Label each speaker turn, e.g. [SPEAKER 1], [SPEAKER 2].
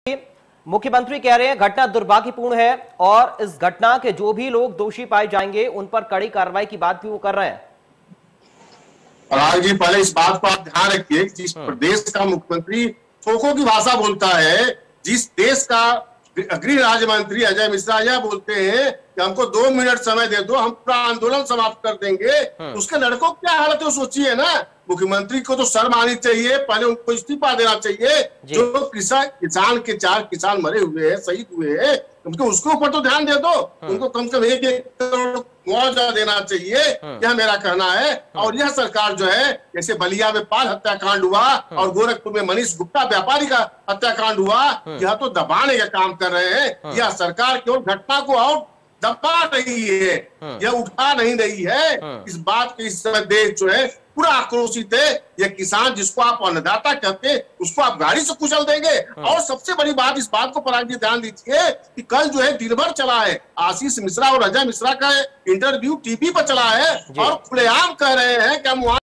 [SPEAKER 1] मुख्यमंत्री कह रहे हैं घटना दुर्भाग्यपूर्ण है और इस घटना के जो भी लोग दोषी पाए जाएंगे उन पर कड़ी कार्रवाई की बात भी वो कर रहे हैं।
[SPEAKER 2] पराग जी, पहले इस बात को आप ध्यान रखिए कि जिस प्रदेश का मुख्यमंत्री ठोकों की भाषा बोलता है, जिस देश का गृह राज्य मंत्री अजय मिश्रा यह बोलते हैं कि हमको 2 मिनट समय दे दो, हम पूरा आंदोलन समाप्त कर देंगे, तो उसके लड़कों की क्या हालत है सोचिए ना। मुख्यमंत्री को तो शर्म आनी चाहिए, पहले उनको इस्तीफा देना चाहिए। जो किसान के 4 किसान मरे हुए हैं, शहीद हुए हैं, उनको उसके ऊपर तो ध्यान दे दो। उनको कम से कम 1 करोड़ मुआवजा देना चाहिए, यह मेरा कहना है। और यह सरकार जो है, जैसे बलिया में पाल हत्याकांड हुआ और गोरखपुर में मनीष गुप्ता व्यापारी का हत्याकांड हुआ, यह तो दबाने का काम कर रहे हैं। यह सरकार केवल घटना को और दबा रही है, यह उठा नहीं रही है। इस बात के इस समय देश जो है पूरा आक्रोशित है। यह किसान जिसको आप अन्नदाता कहते हैं, उसको आप गाड़ी से कुचल देंगे। और सबसे बड़ी बात, इस बात को पराग जी ध्यान दीजिए कि कल जो है दिन भर चला है आशीष मिश्रा और अजय मिश्रा का इंटरव्यू टीवी पर चला है और खुलेआम कह रहे हैं कि हम